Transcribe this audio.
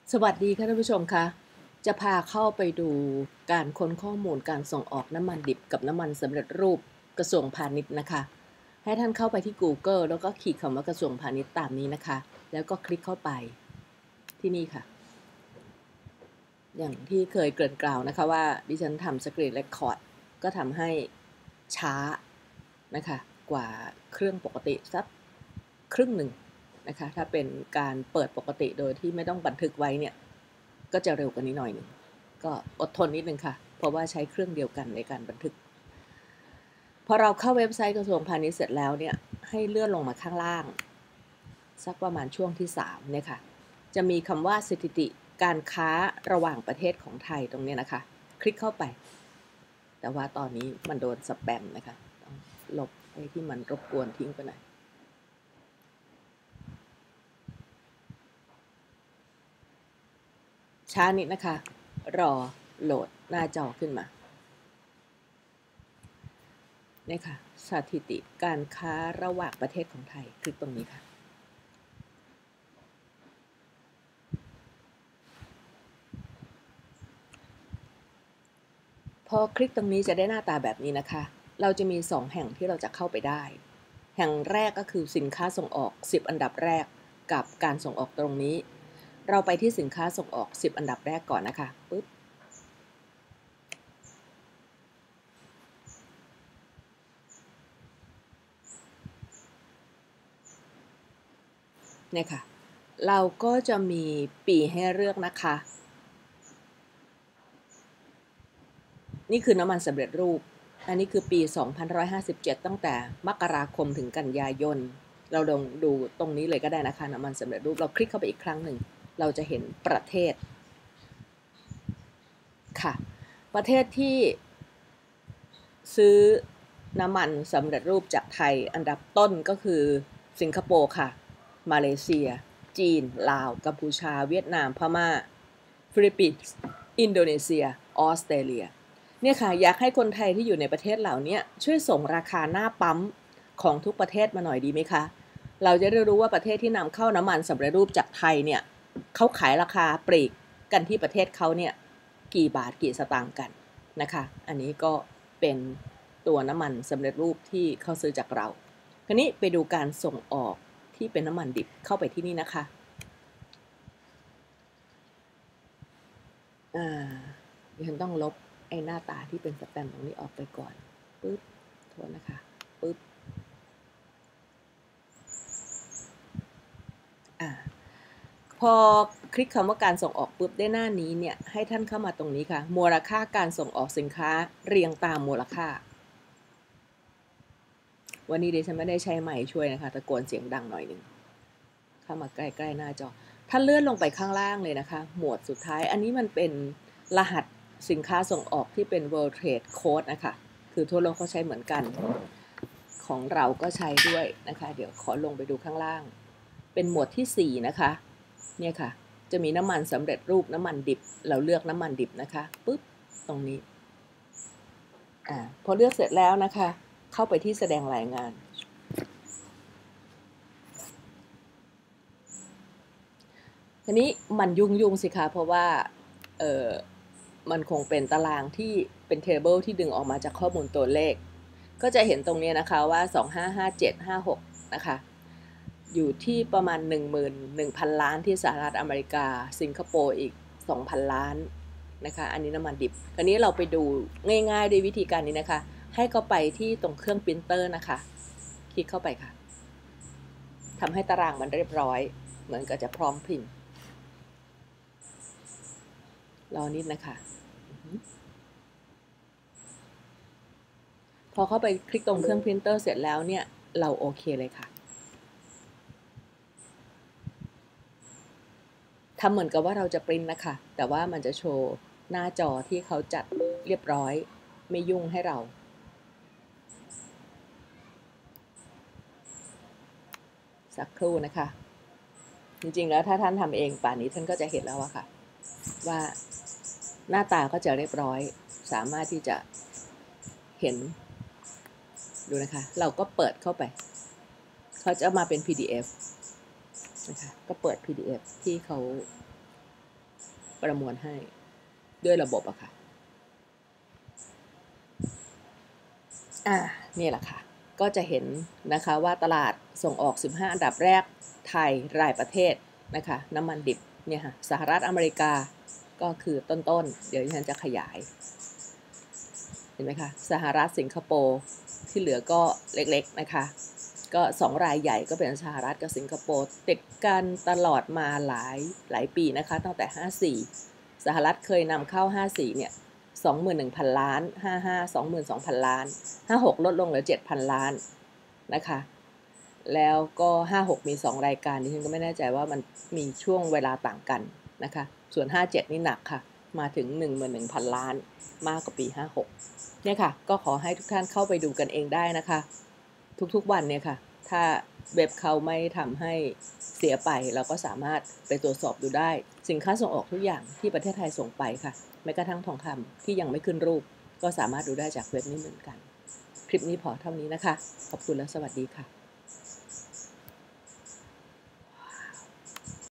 สวัสดีค่ะท่านผู้ชมคะจะพาเข้าไปดูการค้นข้อมูลการส่งออกน้ำมันดิบกับน้ำมันสำเร็จรูปกระทรวงพาณิชย์นะคะให้ท่านเข้าไปที่ Google แล้วก็ขีดคำว่ากระทรวงพาณิชย์ตามนี้นะคะแล้วก็คลิกเข้าไปที่นี่ค่ะอย่างที่เคยเกริ่นกล่าวนะคะว่าดิฉันทำสกรีนเรคคอร์ดก็ทำให้ช้านะคะกว่าเครื่องปกติสักครึ่งหนึ่งนะคะถ้าเป็นการเปิดปกติโดยที่ไม่ต้องบันทึกไว้เนี่ยก็จะเร็วกว่านี้หน่อยหนึ่งก็อดทนนิดนึงค่ะเพราะว่าใช้เครื่องเดียวกันในการบันทึกพอเราเข้าเว็บไซต์กระทรวงพาณิชย์เสร็จแล้วเนี่ยให้เลื่อนลงมาข้างล่างสักประมาณช่วงที่3เนี่ยค่ะจะมีคำว่าสถิติการค้าระหว่างประเทศของไทยตรงนี้นะคะคลิกเข้าไปแต่ว่าตอนนี้มันโดนสแปมนะคะต้องลบไอ้ที่มันรบกวนทิ้งไปหน่อยช้านิดนะคะรอโหลดหน้าจอขึ้นมาเนี่ยค่ะสถิติการค้าระหว่างประเทศของไทยคลิกตรงนี้ค่ะพอคลิกตรงนี้จะได้หน้าตาแบบนี้นะคะเราจะมี2แห่งที่เราจะเข้าไปได้แห่งแรกก็คือสินค้าส่งออก10อันดับแรกกับการส่งออกตรงนี้เราไปที่สินค้าส่งออก10อันดับแรกก่อนนะคะปึ๊บเนี่ยค่ะเราก็จะมีปีให้เลือกนะคะนี่คือน้ำมันสำเร็จรูปอันนี้คือปี2157ตั้งแต่มกราคมถึงกันยายนเราลองดูตรงนี้เลยก็ได้นะคะน้ำมันสำเร็จรูปเราคลิกเข้าไปอีกครั้งหนึ่งเราจะเห็นประเทศค่ะประเทศที่ซื้อน้ำมันสำเร็จรูปจากไทยอันดับต้นก็คือสิงคโปร์ค่ะมาเลเซียจีนลาวกัมพูชาเวียดนามพม่าฟิลิปปินส์อินโดนีเซียออสเตรเลียเนี่ยค่ะอยากให้คนไทยที่อยู่ในประเทศเหล่านี้ช่วยส่งราคาหน้าปั๊มของทุกประเทศมาหน่อยดีไหมคะเราจะได้รู้ว่าประเทศที่นำเข้าน้ำมันสำเร็จรูปจากไทยเนี่ยเขาขายราคาปลีกกันที่ประเทศเขาเนี่ยกี่บาทกี่สตางค์กันนะคะอันนี้ก็เป็นตัวน้ำมันสำเร็จรูปที่เขาซื้อจากเราคราวนี้ไปดูการส่งออกที่เป็นน้ำมันดิบเข้าไปที่นี่นะคะดิฉันต้องลบไอ้หน้าตาที่เป็นสแปมตรงนี้ออกไปก่อนปึ๊บโทษนะคะปึ๊บพอคลิกคำว่าการส่งออกปุ๊บได้หน้านี้เนี่ยให้ท่านเข้ามาตรงนี้ค่ะมูลค่าการส่งออกสินค้าเรียงตามมูลค่าวันนี้ดิฉันไม่ได้ใช้ไมค์ช่วยนะคะตะโกนเสียงดังหน่อยหนึ่งเข้ามาใกล้ๆหน้าจอถ้าเลื่อนลงไปข้างล่างเลยนะคะหมวดสุดท้ายอันนี้มันเป็นรหัสสินค้าส่งออกที่เป็น World Trade Code นะคะคือทั่วโลกเขาใช้เหมือนกันของเราก็ใช้ด้วยนะคะเดี๋ยวขอลงไปดูข้างล่างเป็นหมวดที่4นะคะเนี่ยค่ะจะมีน้ำมันสำเร็จรูปน้ำมันดิบเราเลือกน้ำมันดิบนะคะปึ๊บตรงนี้พอเลือกเสร็จแล้วนะคะเข้าไปที่แสดงรายงานทีนี้มันยุ่งสิคะเพราะว่ามันคงเป็นตารางที่เป็นเทเบิลที่ดึงออกมาจากข้อมูลตัวเลขก็จะเห็นตรงนี้นะคะว่า255756นะคะอยู่ที่ประมาณ 11,000 ล้านที่สหรัฐอเมริกาสิงคโปร์อีก 2,000 ล้านนะคะอันนี้น้ำมันดิบคราวนี้เราไปดูง่ายๆด้วยวิธีการนี้นะคะให้เข้าไปที่ตรงเครื่องปรินเตอร์นะคะคลิกเข้าไปค่ะทำให้ตารางมันเรียบร้อยเหมือนกับจะพร้อมพิมพ์รอนิดนะคะพอเข้าไปคลิกตรงเครื่องพิมพ์เตอร์เสร็จแล้วเนี่ยเราโอเคเลยค่ะทำเหมือนกับว่าเราจะปริ้นนะคะแต่ว่ามันจะโชว์หน้าจอที่เขาจัดเรียบร้อยไม่ยุ่งให้เราสักครู่นะคะจริงๆแล้วถ้าท่านทำเองป่านนี้ท่านก็จะเห็นแล้วอะค่ะว่าหน้าตาก็จะเรียบร้อยสามารถที่จะเห็นดูนะคะเราก็เปิดเข้าไปเขาจะมาเป็น PDF นะคะก็เปิด PDF ที่เขาประมวลให้ด้วยระบบอะค่ะนี่แหละค่ะก็จะเห็นนะคะว่าตลาดส่งออก 15 อันดับแรกไทยรายประเทศนะคะน้ำมันดิบเนี่ยค่ะสหรัฐอเมริกาก็คือต้นๆเดี๋ยวฉันจะขยายเห็นไหมคะสหรัฐสิงคโปร์ที่เหลือก็เล็กๆนะคะก็2รายใหญ่ก็เป็นสหรัฐกับสิงคโปร์ติดกันตลอดมาหลายปีนะคะตั้งแต่54สหรัฐเคยนำเข้า54เนี่ย21,000 ล้าน55 22,000 ล้าน56ลดลงเหลือ 7,000 ล้านนะคะแล้วก็56มี2รายการดิฉันก็ไม่แน่ใจว่ามันมีช่วงเวลาต่างกันนะคะส่วน57นี่หนักค่ะมาถึง 11,000 ล้านมากกว่าปี56เนี่ยค่ะก็ขอให้ทุกท่านเข้าไปดูกันเองได้นะคะทุกๆวันเนี่ยค่ะถ้าเว็บเขาไม่ทำให้เสียไปเราก็สามารถไปตรวจสอบดูได้สินค้าส่งออกทุกอย่างที่ประเทศไทยส่งไปค่ะแม้กระทั่งทองคำที่ยังไม่ขึ้นรูปก็สามารถดูได้จากเว็บนี้เหมือนกันคลิปนี้พอเท่านี้นะคะขอบคุณและสวัสดีค่ะ